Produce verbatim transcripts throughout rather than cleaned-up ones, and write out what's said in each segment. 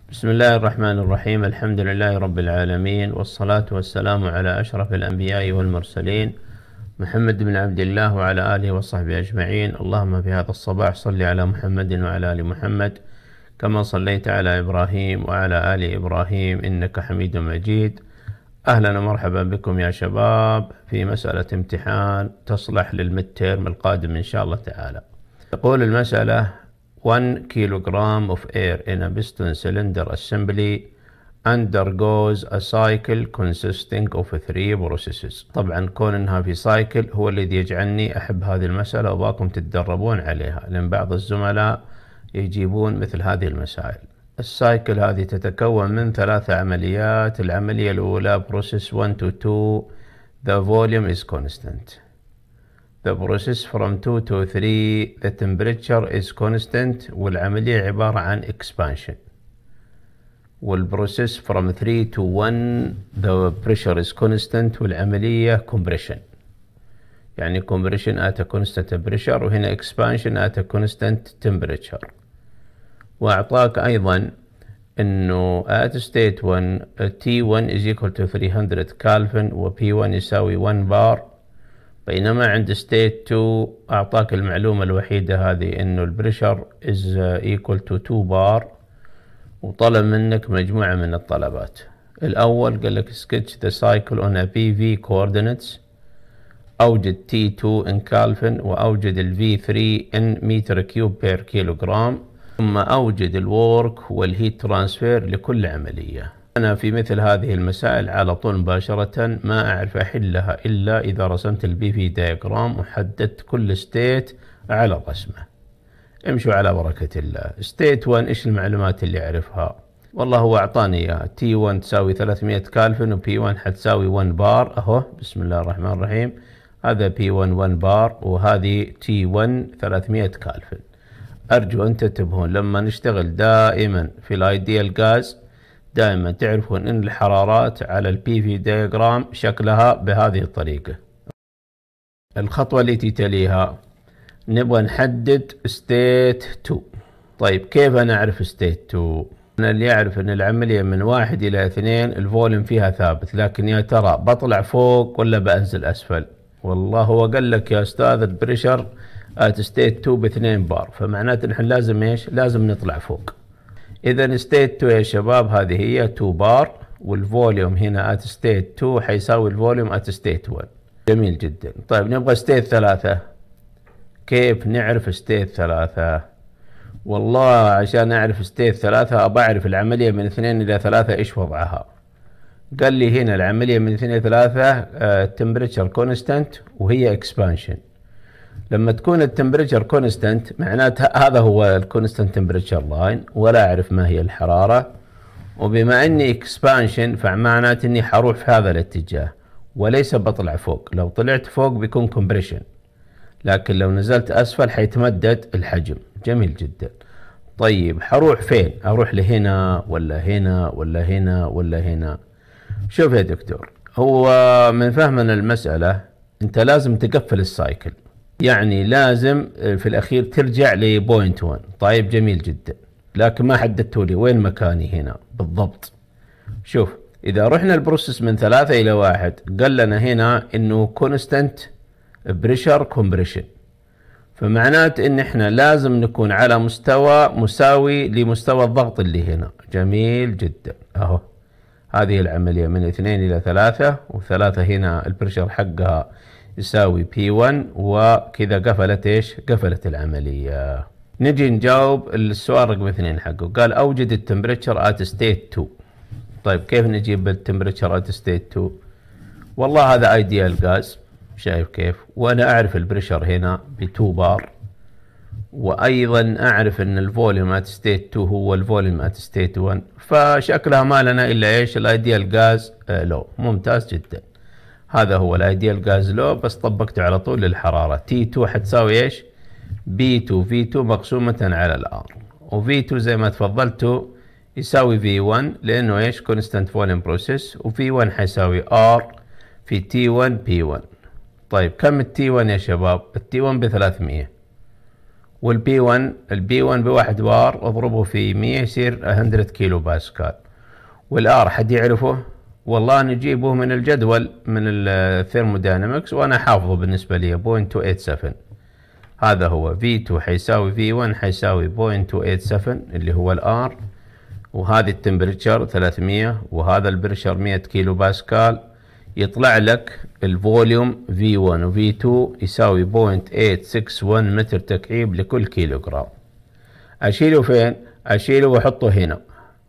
بسم الله الرحمن الرحيم. الحمد لله رب العالمين، والصلاة والسلام على أشرف الأنبياء والمرسلين محمد بن عبد الله وعلى آله وصحبه أجمعين. اللهم في هذا الصباح صل على محمد وعلى آل محمد كما صليت على إبراهيم وعلى آل إبراهيم إنك حميد مجيد. أهلا ومرحبا بكم يا شباب في مسألة امتحان تصلح للمترم القادم إن شاء الله تعالى. تقول المسألة one kilogram of air in a piston cylinder assembly undergoes a cycle consisting of three processes. طبعا كون انها في سايكل هو الذي يجعلني احب هذه المسألة وباكم تتدربون عليها، لان بعض الزملاء يجيبون مثل هذه المسائل. السايكل هذه تتكون من ثلاث عمليات. العملية الاولى process one to two the volume is constant. The process from two to three the temperature is constant والعملية عبارة عن expansion. والبروسيس from three to one the pressure is constant والعملية compression. يعني compression at a constant pressure وهنا expansion at a constant temperature. وأعطاك أيضا إنه at state one T one is equal to three hundred Kelvin و P one يساوي one bar، بينما عند state two أعطاك المعلومة الوحيدة هذه إنه البريشر is equal to two bar، وطلب منك مجموعة من الطلبات. الأول قال لك sketch the cycle on a P V coordinates، أوجد T two in Kelvin وأوجد ال V three in meter cube per kilogram، ثم أوجد الورك والهيت ترانسفير لكل عملية. أنا في مثل هذه المسائل على طول مباشرة ما أعرف أحلها إلا إذا رسمت البي في دياجرام وحددت كل ستيت على الرسمة. امشوا على بركة الله. ستيت واحد إيش المعلومات اللي أعرفها؟ والله هو أعطاني إياها. تي واحد تساوي ثلاثمية كالفن وبي واحد حتساوي واحد بار. أهو بسم الله الرحمن الرحيم، هذا بي واحد واحد بار وهذه تي واحد ثلاثمية كالفن. أرجو أن تنتبهون لما نشتغل دائما في الأيديال غاز دائما تعرفون ان الحرارات على البي في دياجرام شكلها بهذه الطريقة. الخطوة التي تليها نبغى نحدد ستيت تو. طيب كيف انا اعرف ستيت تو؟ انا اللي اعرف ان العملية من واحد الى اثنين الفوليوم فيها ثابت، لكن يا ترى بطلع فوق ولا بنزل اسفل؟ والله هو قال لك يا استاذ البريشر ات ستيت تو باثنين بار، فمعناته نحن لازم ايش؟ لازم نطلع فوق. إذا ستيت تو يا شباب هذه هي تو بار، والفوليوم هنا at ستيت تو حيساوي الفوليوم at ستيت واحد. جميل جدا. طيب نبغى ستيت ثلاثة. كيف نعرف ستيت ثلاثة؟ والله عشان أعرف ستيت ثلاثة أبى أعرف العملية من اثنين إلى ثلاثة إيش وضعها. قال لي هنا العملية من اثنين إلى ثلاثة temperature constant وهي expansion. لما تكون التمبريتشر كونستانت معناتها هذا هو الكونستانت تمبريتشر لاين ولا اعرف ما هي الحرارة، وبما اني اكسبانشن فمعناته اني حروح في هذا الاتجاه وليس بطلع فوق. لو طلعت فوق بيكون كومبريشن، لكن لو نزلت اسفل حيتمدد الحجم. جميل جدا. طيب حروح فين؟ اروح لهنا ولا هنا ولا هنا ولا هنا؟ شوف يا دكتور، هو من فهمنا المسألة انت لازم تقفل السايكل، يعني لازم في الأخير ترجع لبوينت واحد. طيب جميل جدا، لكن ما حددتوا لي وين مكاني هنا بالضبط. شوف إذا رحنا البروسيس من ثلاثة إلى واحد قال لنا هنا إنه كونستانت بريشر كومبريشن، فمعنات إن إحنا لازم نكون على مستوى مساوي لمستوى الضغط اللي هنا. جميل جدا. أهو هذه العملية من اثنين إلى ثلاثة، وثلاثة هنا البريشر حقها يساوي بي واحد، وكذا قفلت ايش؟ قفلت العملية. نجي نجاوب السؤال رقم اثنين حقه. قال اوجد التمبريتشر ات ستيت تو. طيب كيف نجيب التمبريتشر ات ستيت تو؟ والله هذا ايديال غاز، شايف كيف؟ وانا اعرف البريشر هنا ب اثنين بار، وايضا اعرف ان الفوليوم ات ستيت تو هو الفوليوم ات ستيت واحد، فشكلها ما لنا الا ايش؟ الايديال غاز لو. ممتاز جدا. هذا هو الايديال غاز لو، بس طبقته على طول للحرارة. تي تو حتساوي ايش؟ بي تو في تو مقسومة على الار، وفي تو زي ما تفضلتوا يساوي في واحد لانه ايش؟ كونستانت فوليوم بروسيس، وفي واحد حيساوي ار في تي واحد بي واحد. طيب كم التي واحد يا شباب؟ التي واحد ب ثلاثمية، والبي واحد البي واحد بواحد بار اضربه في مية يصير مية كيلو باسكال. والار حد يعرفه؟ والله نجيبه من الجدول من الثيرموداينامكس وانا حافظه بالنسبه لي صفر فاصلة مئتين وسبعة وثمانين. هذا هو في اثنين حيساوي في واحد حيساوي صفر فاصلة مئتين وسبعة وثمانين اللي هو الار، وهذه التمبريتشر ثلاثمية، وهذا البريشر مية كيلو باسكال. يطلع لك الفوليوم في واحد و في اثنين يساوي صفر فاصلة ثمانية ستة واحد متر تكعيب لكل كيلوغرام. اشيله فين؟ اشيله واحطه هنا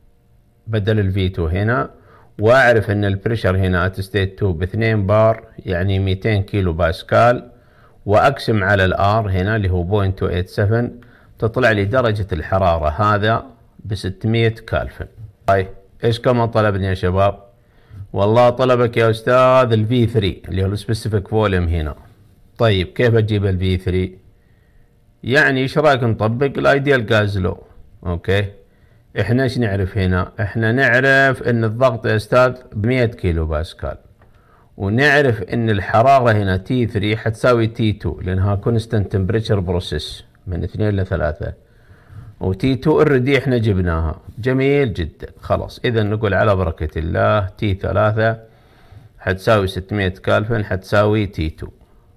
بدل ال في اثنين هنا، واعرف ان البريشر هنا ات ستيت اثنين ب اثنين بار يعني مئتين كيلو باسكال، واقسم على الار هنا اللي هو صفر فاصلة مئتين وسبعة وثمانين، تطلع لي درجة الحرارة هذا ب ستمية كالفن. طيب ايش كمان طلبني يا شباب؟ والله طلبك يا استاذ ال في ثلاثة اللي هو السبيسيفيك فوليوم هنا. طيب كيف اجيب ال في ثلاثة؟ يعني ايش رايك نطبق الايديال جاز لو؟ اوكي، احنا ايش نعرف هنا؟ احنا نعرف ان الضغط يا استاذ ب مية كيلو باسكال، ونعرف ان الحرارة هنا تي ثلاثة حتساوي تي اثنين لانها كونستانت تمبريتشر بروسيس من اثنين ل ثلاثة، وتي اثنين اوريدي احنا جبناها. جميل جدا، خلاص اذا نقول على بركة الله تي ثلاثة حتساوي ستمية كالفن حتساوي تي اثنين،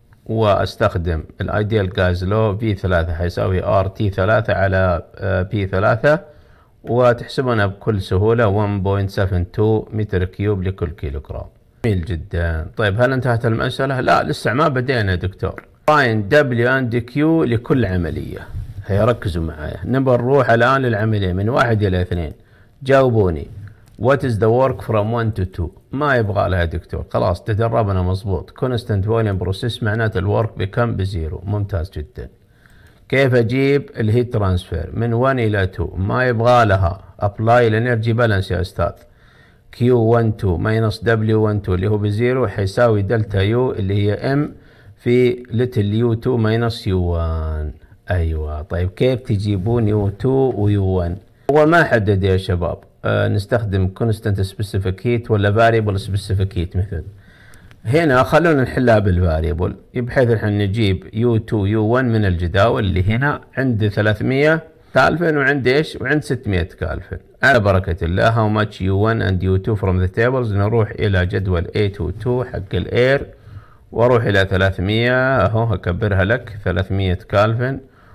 واستخدم الايديال جاز لو في ثلاثة حيساوي ار تي ثلاثة على بي ثلاثة، وتحسبونها بكل سهولة واحد فاصلة سبعة اثنين متر كيوب لكل كيلوغرام. جميل جدا. طيب هل انتهت المسألة؟ لا لسه ما بدينا يا دكتور. find W and Q لكل عملية. هيا ركزوا معايا، نبغى نروح الآن للعملية من واحد إلى اثنين. جاوبوني what is the work from one to two؟ ما يبغى لها يا دكتور، خلاص تدربنا مظبوط. constant volume process معناته الورك بكم؟ بزيرو. ممتاز جدا. كيف اجيب الهيت ترانسفير من واحد الى اثنين؟ ما يبغى لها ابلاي الانرجي بالانس يا استاذ. كيو واحد اثنين ماينس دبليو واحد اثنين اللي هو بزيرو حيساوي دلتا يو اللي هي ام في لتل يو اثنين ماينس يو واحد. ايوه طيب كيف تجيبون يو اثنين ويو واحد؟ هو ما حدد يا شباب. آه نستخدم كونستانت سبيسيفيك هيت ولا فاريبل سبيسيفيك هيت مثل هنا. خلونا نحلها بالفاريبل بحيث احنا نجيب يو اثنين يو واحد من الجداول اللي هنا عند ثلاثمية كالفن وعند ايش؟ وعند ستمية كالفن. على بركة الله how much يو واحد and يو اثنين from the tables. نروح الى جدول إيه اثنين اثنين حق الاير واروح الى ثلاثمية اهو اكبرها لك ثلاثمية كالفن،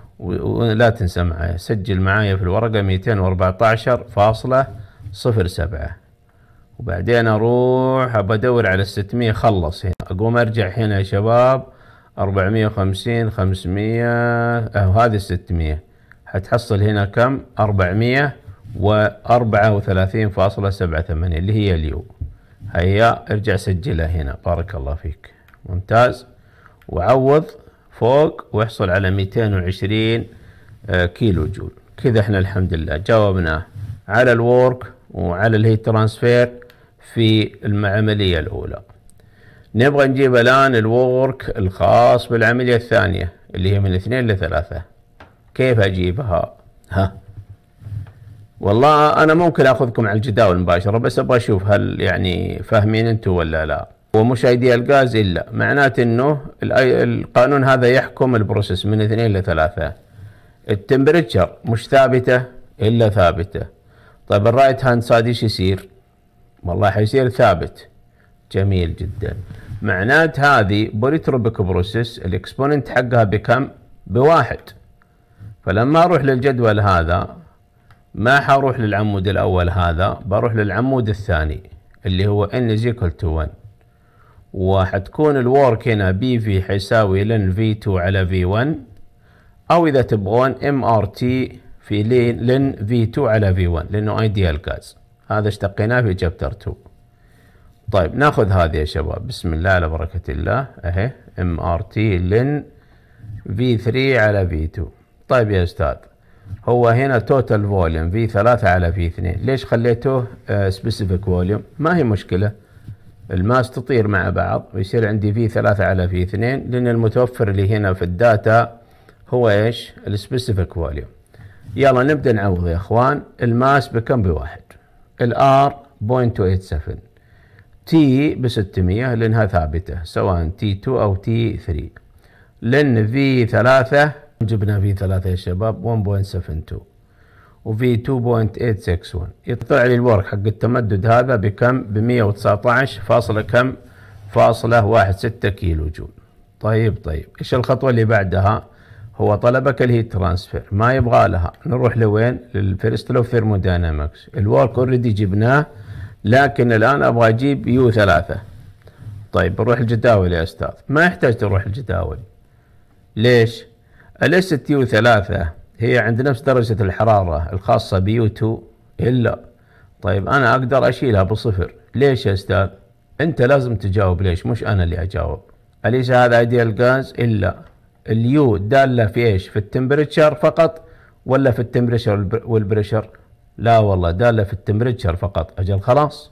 ولا تنسى معايا سجل معايا في الورقة مئتين وأربعة عشر فاصلة صفر سبعة، وبعدين اروح بدور على الستمية. خلص هنا اقوم ارجع هنا يا شباب أربعمية وخمسين خمسمية اهو هذه الستمية حتحصل هنا كم؟ أربعمية وأربعة وثلاثين فاصلة سبعة ثمانية اللي هي اليو. هيا ارجع سجلها هنا بارك الله فيك. ممتاز، وعوض فوق واحصل على مئتين وعشرين كيلو جول. كذا احنا الحمد لله جاوبناه على الورك وعلى الهيت ترانسفير في العملية الأولى. نبغى نجيب الآن الورك الخاص بالعملية الثانية اللي هي من اثنين لثلاثة. كيف أجيبها؟ ها والله أنا ممكن أخذكم على الجداول مباشرة، بس أبغى أشوف هل يعني فاهمين أنتم ولا لا. ومش ايديال جاز إلا معناته إنه القانون هذا يحكم البروسيس من اثنين لثلاثة. التمبريتشر مش ثابتة إلا ثابتة. طيب الرايت هاند سايد ايش يصير؟ والله حيصير ثابت. جميل جدا. معنات هذه بوليتروبيك بروسيس الاكسبوننت حقها بكم؟ بواحد. فلما اروح للجدول هذا ما حروح للعمود الاول هذا، بروح للعمود الثاني اللي هو n is equal to واحد، وحتكون الورك هنا بي في حيساوي لن في اثنين على في واحد، او اذا تبغون ام ار تي في لن في اثنين على في واحد لانه ايديال جاز. هذا اشتقيناه في جابتر اثنين. طيب ناخذ هذه يا شباب بسم الله على بركة الله اهي ام ار تي لن في ثلاثة على في اثنين. طيب يا استاذ هو هنا توتال فوليوم في ثلاثة على في اثنين، ليش خليته سبيسيفيك فوليوم؟ ما هي مشكلة، الماس تطير مع بعض ويصير عندي في ثلاثة على في اثنين لان المتوفر لي هنا في الداتا هو ايش؟ السبيسيفيك فوليوم. يلا نبدأ نعوض يا اخوان. الماس بكم؟ بواحد. الار صفر فاصلة مئتين وسبعة وثمانين، تي بستمية لانها ثابتة سواء تي اثنين او تي ثلاثة، لان في ثلاثة جبنا في ثلاثة يا شباب واحد فاصلة سبعة اثنين وفي اثنين فاصلة ثمانية ستة واحد، يطلع لي الورك حق التمدد هذا بكم؟ ب مئة وتسعة عشر فاصلة كم؟ فاصلة واحد ستة كيلو جول. طيب طيب ايش الخطوة اللي بعدها؟ هو طلبك الهيت ترانسفير، ما يبغى لها، نروح لوين؟ للفيرست لو ثيرموداينامكس. الورك اوريدي جبناه، لكن الان ابغى اجيب يو ثلاثة. طيب نروح الجداول يا استاذ. ما يحتاج تروح الجداول. ليش؟ أليست يو ثلاثة هي عند نفس درجة الحرارة الخاصة بيو اثنين؟ إلا. طيب أنا أقدر أشيلها بصفر. ليش يا أستاذ؟ أنت لازم تجاوب ليش، مش أنا اللي أجاوب. أليس هذا أيديال غاز؟ إلا. اليو دالة في إيش؟ في التمبريتشر فقط ولا في التمبريتشر والبريشر؟ لا والله دالة في التمبريتشر فقط. أجل خلاص،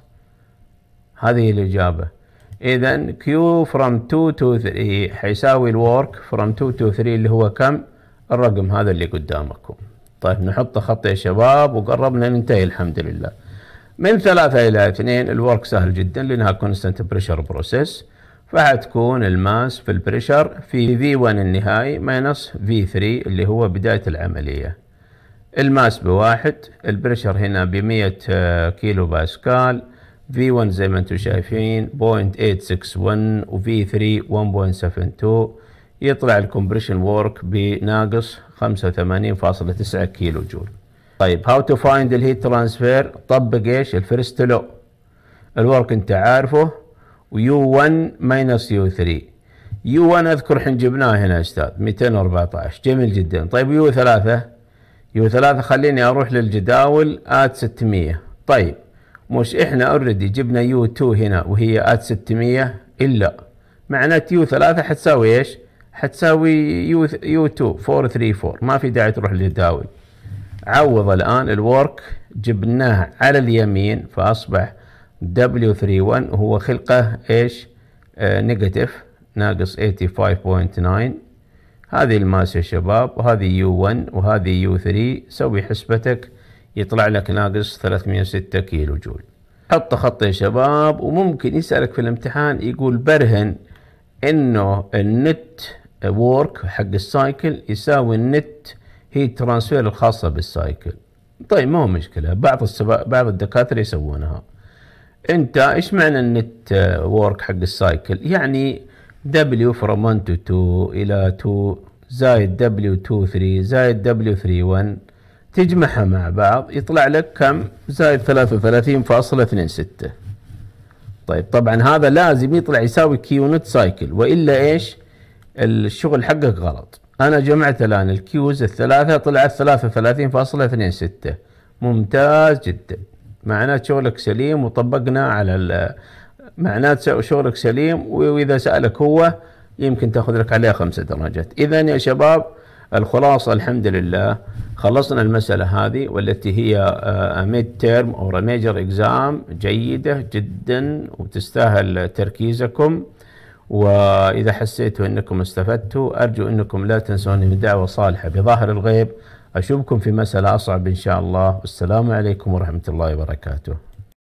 هذه الإجابة. إذا Q from two to three حيساوي الورك from two to three اللي هو كم؟ الرقم هذا اللي قدامكم. طيب نحط خط يا شباب وقربنا ننتهي الحمد لله. من ثلاثة إلى اثنين الورك سهل جدا لأنها constant pressure process، فحتكون الماس في البريشر في في واحد النهائي ماينس في ثلاثة اللي هو بداية العملية. الماس بواحد، البريشر هنا بمية كيلو باسكال، في واحد زي ما انتم شايفين صفر فاصلة ثمانية ستة واحد وفي ثلاثة واحد فاصلة سبعة اثنين، يطلع الكمبريشن وورك بناقص خمسة وثمانين فاصلة تسعة كيلو جول. طيب هاو تو فايند الهيت ترانسفير؟ طبق ايش؟ الفيرست لو. الورك انت عارفه، ويو واحد ماينس يو ثلاثة. يو واحد اذكر حين جبناه هنا يا استاذ مئتين وأربعة عشر، جميل جدا. طيب يو ثلاثة، يو ثلاثة خليني اروح للجداول ات ستمية. طيب مش احنا اوريدي جبنا يو اثنين هنا وهي ات ستمية؟ الا معنات يو ثلاثة حتساوي ايش؟ حتساوي يو يو اثنين أربعمية وثلاثة وأربعين. ما في داعي تروح للجداول. عوض الان الورك جبناه على اليمين فاصبح دبليو ثلاثة وواحد وهو خلقه ايش؟ آه نيجاتيف ناقص خمسة وثمانين فاصلة تسعة. هذه الماس يا شباب، وهذه يو واحد وهذه يو ثلاثة. سوي حسبتك يطلع لك ناقص ثلاثمية وستة كيلو جول. حط خط يا شباب، وممكن يسألك في الامتحان يقول برهن انه النت وورك حق السايكل يساوي النت هيت ترانسفير الخاصة بالسايكل. طيب ما هو مشكلة، بعض السبا... بعض الدكاترة يسوونها. انت ايش معنى النت وورك حق السايكل؟ يعني W from واحد to two إلى اثنين زائد W اثنين ثلاثة زائد W ثلاثة واحد، تجمعها مع بعض يطلع لك كم؟ زائد ثلاثة وثلاثين فاصلة اثنين ستة. طيب طبعا هذا لازم يطلع يساوي كيو نت سايكل، وإلا ايش؟ الشغل حقك غلط. أنا جمعت الآن الكيوز الثلاثة طلعت ثلاثة وثلاثين فاصلة اثنين ستة. ممتاز جدا، معنات شغلك سليم وطبقنا على ال معنات شغلك سليم، وإذا سألك هو يمكن تأخذ لك عليها خمسة درجات. إذا يا شباب الخلاصة الحمد لله خلصنا المسألة هذه، والتي هي ميد تيرم أو ميجر إكزام جيدة جدا وتستاهل تركيزكم. وإذا حسيتوا أنكم استفدتوا أرجو أنكم لا تنسوني من دعوة صالحة بظاهر الغيب. أشوفكم في مسألة أصعب إن شاء الله. والسلام عليكم ورحمة الله وبركاته.